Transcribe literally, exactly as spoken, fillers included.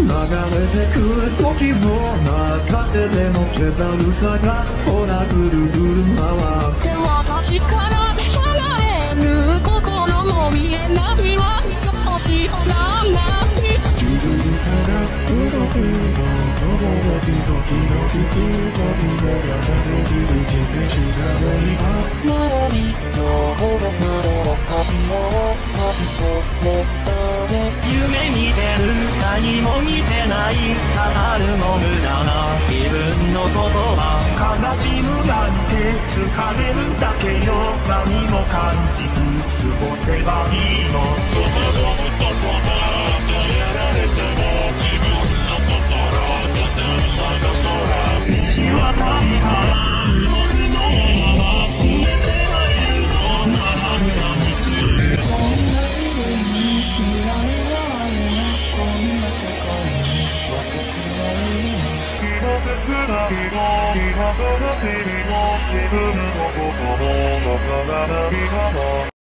れてく時も中ででもけたるさがほらぐるぐる回って私から離れぬ心も見えないわそうしらない自分から動くの驚き時のつく時のが続けてしかない周りのほどまどろかしを足とネットで夢見てる何も見てないただるの無駄な自分の言葉悲しむなんて疲れるだけよ何も感じず過ごせばいいのどこどことこばとやられても自分の心とてもが空道はたいたら僕のまま全てがいるのなら何するこんな自分に未来はあるなこんな世界に私はいるの今切ないの今悲しみの自分の心のわからないまま